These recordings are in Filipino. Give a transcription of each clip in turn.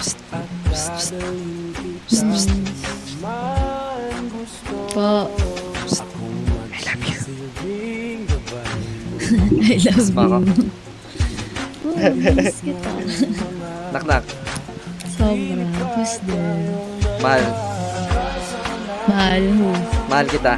Po. I love you. Miss kita. Knock. Sobra. Who's there? Mahal. Mahal mo. Mahal kita.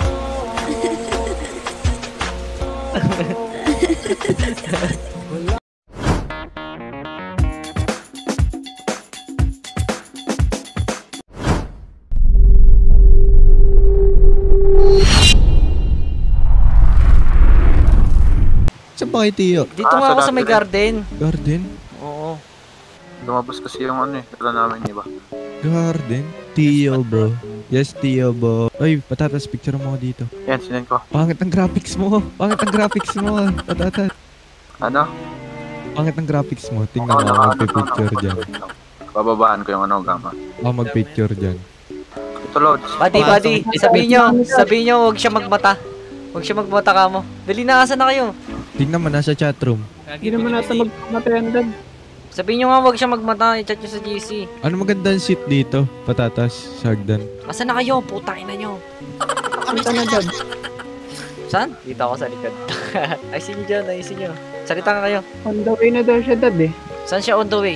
Saan ba kayo, Tio? Dito nga ako sa may garden. Garden? Oo. Lumabas kasi yung ano eh. Kala namin iba. Garden? Tio, bro. Yes, Tio, bro. Ay, patatas, picture mo ako dito. Yan, sinend ko. Pangit ang graphics mo. Pangit ang graphics mo. Patatas. Ano? Pangit ang graphics mo. Tingnan mo, magpipicture dyan. Bababaan ko yung ano, gamma. Ako magpicture dyan. Ito, Lods. Buddy, sabihin nyo, huwag siya magmata. Huwag siya magmata ka mo. Dali na, asan na kayo? Tingnan mo, nasa chatroom. Hindi naman nata magmatayan dad. Sabihin nyo nga, huwag siya magmata. I-chat nyo sa GC. Ano magandang seat dito? Patatas, sagdan. Asan na kayo? Putang ina nyo. Punta na dad. Saan? Dito ako sa likod. Ayusin nyo dyan, ayusin nyo. Salita nga kayo. On the way na daw siya dad eh. Saan siya on the way?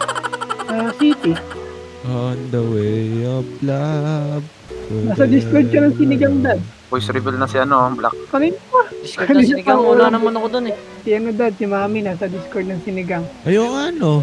City. On the way of love. Nasa Discord siya ng sinigang dad. Voice reveal na si ano, Black. Kanina pa. Discord na sinigang. Wala naman ako dun eh. Si ano dad, si mami nasa Discord ng sinigang. Ayun, ano?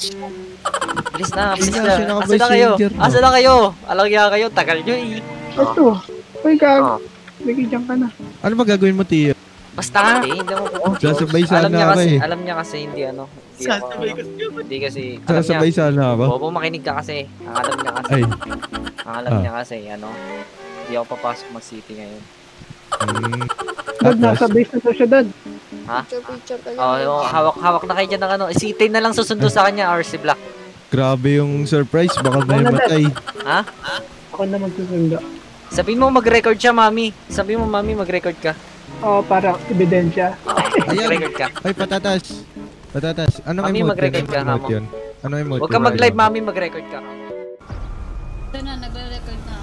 Bilis na. Siya Asa na kayo? Asa na kayo? Alagya kayo, tagal nyo eh. Ito. Uy, gago. Lagi dyan ka na. Ano ba gagawin mo, Tio? Basta nga eh, hindi mo Sasabay sana ako eh. Alam niya kasi hindi ano. Hindi kasi. Sasabay sana ako. Bobo, makinig ka kasi. Ang alam niya kasi. Ay. Ang alam niya kasi, ano. Hindi ako papasok mag-city ngayon. Dad, nasa base na daw siya dad. Ha? Oo, hawak na kayo dyan ng ano. City na lang susundo sa kanya, RC Black. Grabe yung surprise, baka may matay. Ha? Ako na magsusundo. Sabihin mo mag-record siya, mami. Sabihin mo, mami, mag-record ka. Oo, para ebidensya. Mag-record ka. Ay, patatas. Patatas. Anong Mami, emote mag-record ka, Anong emote yun? Anong emote Huwag ka mag-live, mami, mag-record ka. Ito na, nagre-record na ako.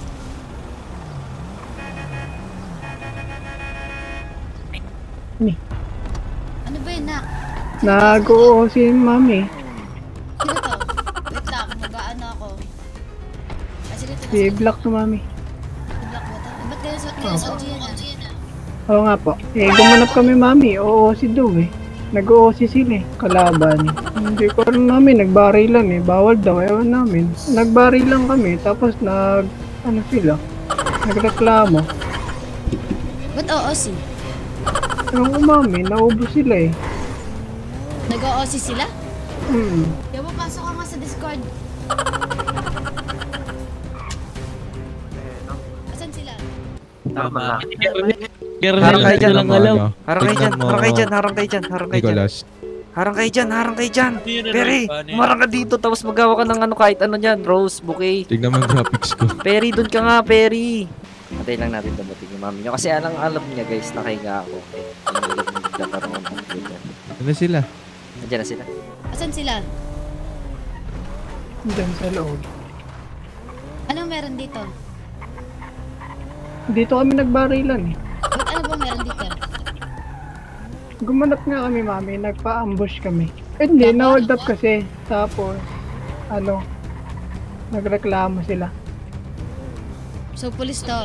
Ni. Ano ba yun, Nak? Nag-oo si mami. Sino to? Wait lang, mag-aano ako. Sino to? Si Black to mami. Black ba to? Ba't kaya SOG yan ah? Oo nga po. Gumanap kami mami. Oo si Do eh. Nag-oo si sila eh. Kalaban. Hindi ko rin namin. Nagbarilan eh. Bawal daw. Ewan namin. Nagbarilan kami. Tapos ano sila? Nagreklamo. Ba't OOC? Ewan ko mami. Naubos sila eh. Nag-OOC sila? Kaya mo, pasok ka nga sa Discord. Asan sila? Tama na. Harang kayo dyan. Harang kayo dyan. Tignan mo. Harang kayo dyan. Harang kayo dyan. Harang kayo dyan. Nicholas. Harang kayo dyan. Harang kayo dyan. Perry, marang ka dito. Tapos magawa ka ng ano kahit ano dyan. Rose, bouquet. Tignan mo yung graphics ko. Perry, dun ka nga, Perry. Antayin lang natin dumating yung mami nyo. Kasi alam niya guys, nakahiga ako. Nagkakaroon ng video. Ano sila? Nandiyan na sila. Asan sila? Diyan sa loob. Anong meron dito? Dito kami nagbarilan eh. Ba't ano ba meron dito? Gumanap nga kami mami. Nagpa-ambush kami. Hindi, na-hold up kasi. Tapos, nagreklamo sila. So, police to.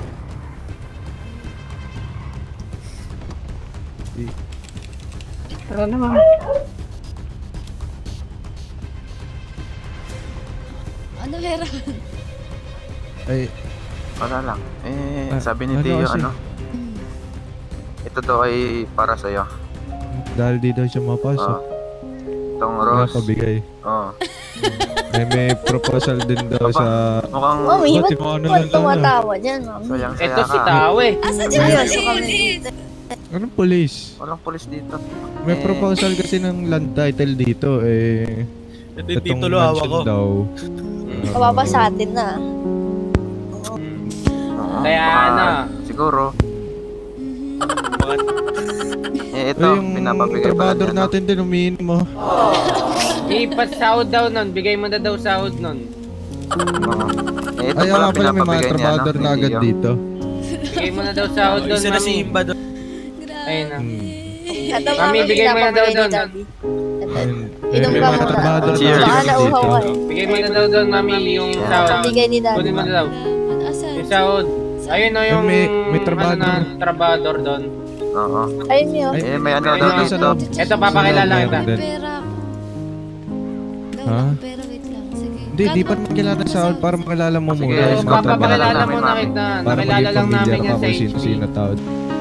Tara na mami. Ano meron? Ay, Wala lang. Sabi ni ano Tio, kasi? ito daw ay para sa'yo. dahil di daw siya mapasok. Itong Wala Rose. pabigay. Oo. Ay, may proposal din daw sa... Mukhang Mami, Pati ba't mo ano ba't lang tumatawa dyan, mami? sayang-saya Ito si ka. Tawe. Asa dyan? Seryoso kami. Anong police? Walang polis dito. May proposal kasi ng land title dito eh. Ito yung Itong titulo hawak mansion ko. daw. Kababa sa atin na. Oo, Kaya baka ano. Siguro. Eh, ito, Yung pinapabigay pala trabador niya. No? natin din, umiinom mo. Ipat sahod daw nun. Bigay mo na daw sahod nun. Eh, ito Ayaw pala nga pala may mga pinapabigay niya, no? trabador na agad Hindi, dito. Bigay mo na daw sahod doon, Isa na si mami. Imba doon. Ayun na. Ito, Mami, bigay mo na daw pinapabigay ni doon. Daddy. May Inom ka mga muna. trabador na Cheers. Baka agad nauhaw dito. ka eh. Bigay mo na daw doon, mami, yung sahod. Bigay ni Daddy. Kunin mo na daw. Asan? Yung sahod. Ayun o yung May trabador. ano na, trabador doon. Oo. Ayun yun. Ay, Eh, may ano Ayun, daw ayun. dito. Ito, papakilala Meron kita. din. Pera ako. Ha? Wala akong pera, wait lang. Sige. Hindi, di pa makilala sa sahod para makilala mo Sige, muna. let's go. Papakilala mo na Mami. kita. Para Nakilala maging lang namin familiar yan ka sa kung HB. sino-sino tao.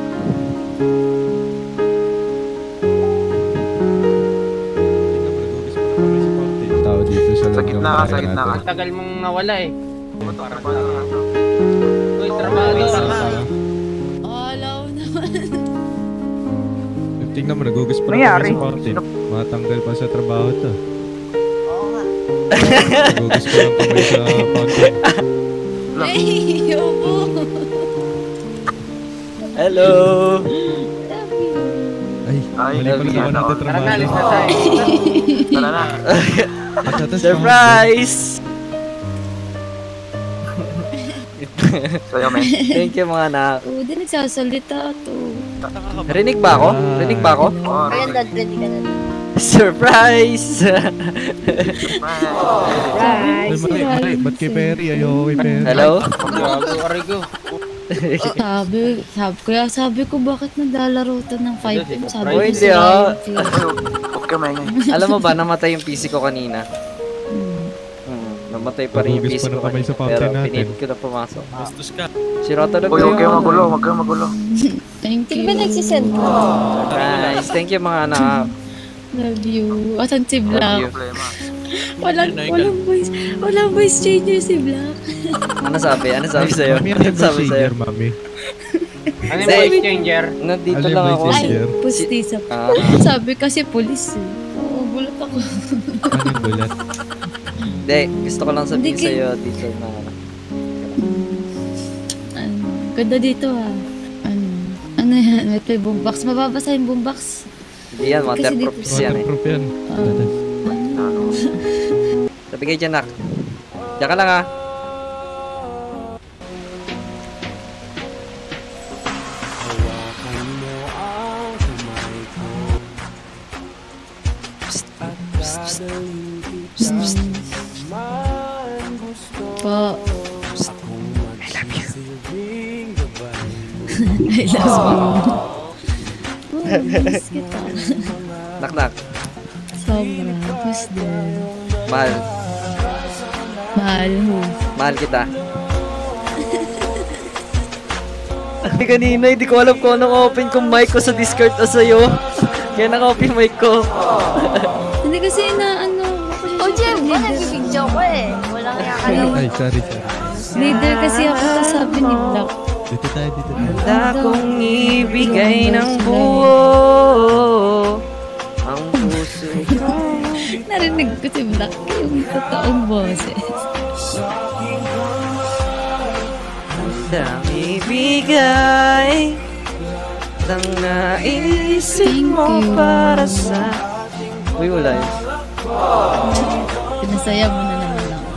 Tao dito sa Sa loob ng gitna ka, bahay sa gitna ka. natin. Tagal mong nawala eh. Parang Uy, trabador. Ala ko naman. Tingnan mo, nagugas pa Nangyari? kami sa fountain. Matanggal pa sa trabaho to. Oo nga. Nagugas pa lang kami sa fountain. Ay, yobo. Hello! Ay, Ay, mali pala naman natin Tara na, alis na trabaho. tayo. Tara na. Patatas Surprise! Sa'yo, men. Thank you mga anak. Oo, di nagsasalita to. Rinig ba ako? Rinig ba ako? Oo, Ayun, Dad, ready ka na. Surprise! Ay, mali. Ba't kay Perry? Ayoko kay Perry. Hello? Gago, Arigo. Sabi ko bakit naglalaro to ng 5M? Sabi Uy, ko hindi, sila ah. yung feel. Huwag ka maingay. Alam mo ba, namatay yung PC ko kanina. Namatay pa rin yung Nagugas PC pa ko na kamay sa kanina. Pero fountain natin. pinilit ko na pumasok. Bastos ka. Sira talaga Uy, huwag kayong ano. magulo, huwag kayong magulo. Thank Sino you. ba nagsisend ko? Surprise! Thank you mga anak. Love you. Asan si Love Black? you. Problema. Walang voice changer si Black. Ano sabi? Ano sabi sa'yo? Mami, Ano ano yung sabi sa'yo? senior, mami? Ano yung voice changer? Nandito Ano lang yung ako. voice Ay, changer? pustisa. Ah, Sabi kasi police eh. Oo, gulat ako. Ano yung gulat? Hindi, gusto ko lang sabihin Hindi, sa'yo dito na Ano, ganda dito ah. Ano yan? May play boombox. Mababasa yung boombox. hindi yan, waterproof Kasi yan eh. Waterproof yan. Ano? Sabi kayo dyan, nak. Diyan ka lang ah. Po. I love you. Oh, miss kita. Nak, nak. Sobra. Who's there? Mahal. Mahal mo. Mahal kita. Ay, kanina, hindi ko alam kung anong open kong mic ko sa Discord o sa'yo. Kaya naka-open mic ko. Hindi kasi ano. Oh, Jem, ba nagbibidyo ko eh. Walang kaya ka naman. Ay, sorry. Leader kasi ako to sabi ni Black. Dito tayo. Handa kong ibigay ng buo ang puso ko. Narinig ko si Black yung totoong boses. Handang ibigay ang naisip mo Thank you. para sa... Uy, wala yun. Pinasaya mo na naman ako.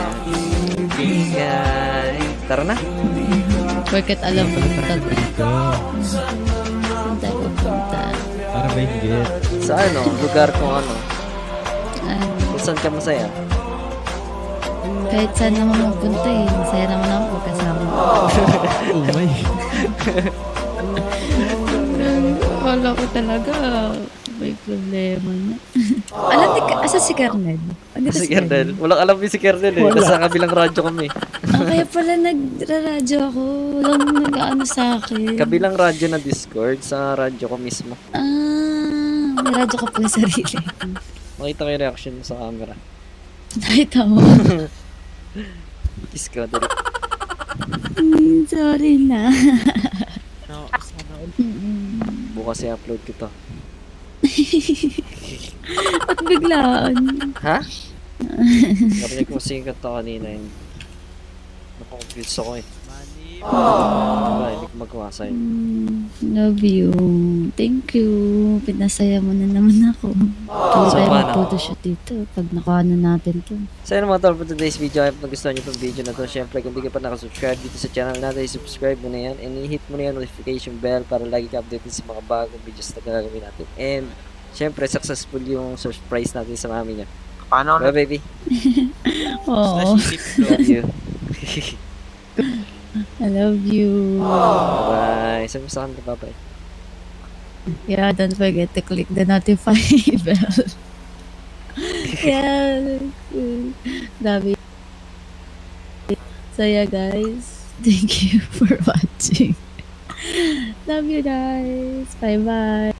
Ibigay. Tara na. Porket alam mo yung tabi. Dito. Saan tayo pupunta? Para may get. Sa ano, lugar kung ano. Ano, Kung saan ka masaya. kahit saan naman mapunta eh. Masaya naman ako kasama. Oh my. Wala ko talaga. May problema na. Alam ni asa si Kernel? Andito Si Kernel. Walang alam si Kernel eh. Nasa kabilang radyo kami. Kaya pala nagraradyo ako. Walang nag-ano sa akin. Kabilang radyo na Discord. Sa radyo ko mismo. May radyo ka pala sarili. Makita ko yung reaction mo sa camera. Nakita mo. Kiss ka, dali. Sorry na. Bukas i-upload ko to. At biglaan. Ha? Narinig ko kasi yung kanta kanina yun. Nakakonfuse ako eh. Diba, hindi ko magawa sa'yo. Love you. Thank you. Pinasaya mo na naman ako. Kaya tayo paano? mag-photoshoot dito pag nakuha na natin to. So yun mga tol for today's video. If nagustuhan nyo itong video na to, syempre kung hindi ka pa nakasubscribe dito sa channel natin, subscribe mo na yan and i-hit mo na yung notification bell para lagi ka updated sa mga bagong videos na gagawin natin. And syempre successful yung surprise natin sa mami niya. Paano Bye ulit? baby. Oo. Love you. I love you. Bye. Sabi mo sa kanila bye-bye. Yeah, don't forget to click the notify bell. Yeah. Grabe. So yeah guys, thank you for watching. Love you guys. Bye bye.